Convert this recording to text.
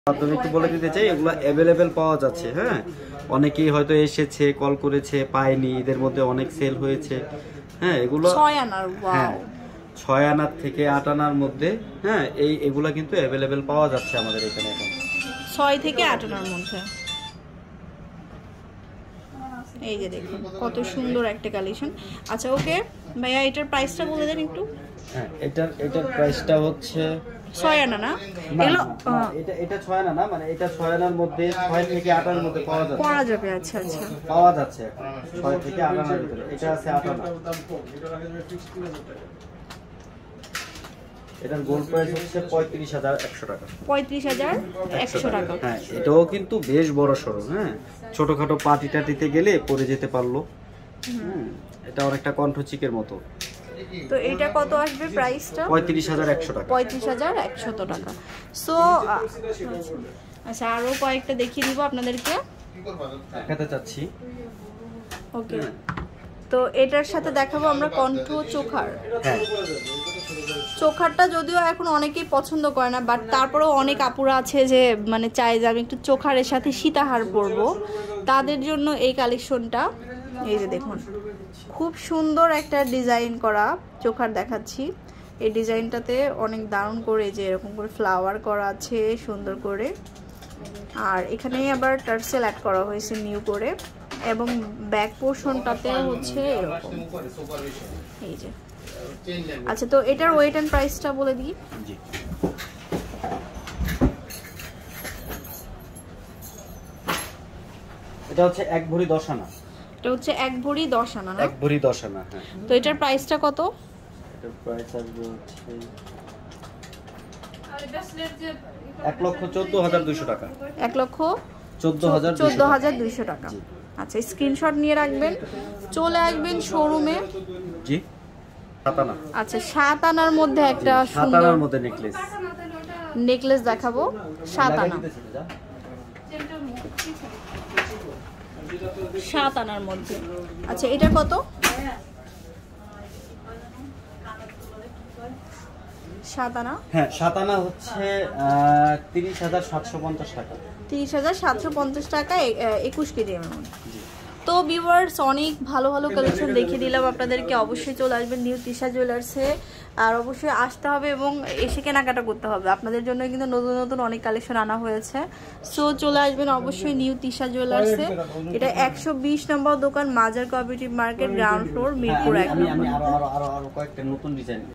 মাধ্যমে একটু বলে দিতে চাই, এগুলো অ্যাভেলেবেল পাওয়া যাচ্ছে। হ্যাঁ, অনেকেই হয়তো এসেছে, কল করেছে, পায়নি, এদের মধ্যে অনেক সেল হয়েছে। হ্যাঁ, এগুলো 6 আনার, ওয়াও, 6 আনার থেকে 8 আনার মধ্যে। হ্যাঁ, এগুলা কিন্তু অ্যাভেলেবেল পাওয়া যাচ্ছে আমাদের এখানে এখন 6 থেকে 8 আনার মধ্যে। এই যে দেখুন কত সুন্দর একটা কালেকশন। আচ্ছা ওকে ভাইয়া, এটার প্রাইসটা বলে দেন একটু। হ্যাঁ, এটার প্রাইসটা হচ্ছে 6 আনা না? এগুলো এটা 6 আনা না, মানে এটা 6 আনার মধ্যে 6 থেকে 8 আনার মধ্যে পাওয়া যাবে। আচ্ছা আচ্ছা, পাওয়া যাচ্ছে 6 থেকে 8 আনার ভিতরে। এটা আছে 8 আনা। এটার গোল্ড প্রাইস হচ্ছে 35,100 টাকা। 35,100 টাকা। হ্যাঁ, এটাও কিন্তু বেশ বড় সড়ো। হ্যাঁ, ছোটখাটো পার্টি টাটিতে গেলে পরে যেতে পারলো। এটা অনেকটা কণ্ঠচিকের মতো। তো এটা কত আসবে প্রাইসটা? 35,100 টাকা। 35,100 টাকা। সো আচ্ছা, আরো কয়েকটা দেখিয়ে দিব আপনাদেরকে। দেখাতে চাচ্ছি। ওকে, তো এটার সাথে দেখাবো আমরা কণ্ঠ চোখার। হ্যাঁ, চোখারটা যদিও এখন অনেকেই পছন্দ করে না, বাট তারপরেও অনেক আপুরা আছে যে মানে চাই যে আমি একটু চোখারের সাথে সীতাহার পরবো, তাদের জন্য এই কালেকশনটা। এই যে দেখুন খুব সুন্দর একটা ডিজাইন করা চোখার দেখাচ্ছি। এই ডিজাইনটাতে অনেক দারুণ করে যে এরকম করে ফ্লাওয়ার করা আছে সুন্দর করে, আর এখানে আবার টার্সেল অ্যাড করা হয়েছে নিউ করে, এবং ব্যাক পোর্শনটাতে হচ্ছে এরকম। এই যে আচ্ছা, তো এটার ওয়েট এন্ড প্রাইসটা বলে দিই। জি, এটা হচ্ছে 1 ভরি 10 আনা। এটা হচ্ছে 1 ভরি 10 আনা না? 1 ভরি 10 আনা। হ্যাঁ, তো এটার প্রাইসটা কত? এটার প্রাইস আসবে হচ্ছে 1,14,200 টাকা। 1,14,200 টাকা। আচ্ছা, স্ক্রিনশট নিয়ে রাখবেন, চলে আসবেন শোরুমে। জি, 7 আনা। আচ্ছা, 7 আনার মধ্যে একটা 7 সুন্দর আনার মধ্যে নেকলেস দেখাবো। 7 আনা, 7 আনার মধ্যে। আচ্ছা, এটা কত? 7 আনা। হ্যাঁ, 7 আনা হচ্ছে 30,750 টাকা। 30,750 টাকা 21 কেজি এর মধ্যে। তো ভিউয়ার্স, অনেক ভালো ভালো কালেকশন দেখিয়ে দিলাম আপনাদেরকে। অবশ্যই চলে আসবেন নিউ তিশা জুয়েলার্সে, আর অবশ্যই আসতে হবে এবং এসে কেনাকাটা করতে হবে। আপনাদের জন্য কিন্তু নতুন নতুন অনেক কালেকশন আনা হয়েছে। সো চলে আসবেন অবশ্যই নিউ তিশা জুয়েলার্সে। এটা 120 নম্বর দোকান, Mazar cooperative market, ground floor, Mirpur 1। আমি আরো কয়েকটা নতুন ডিজাইন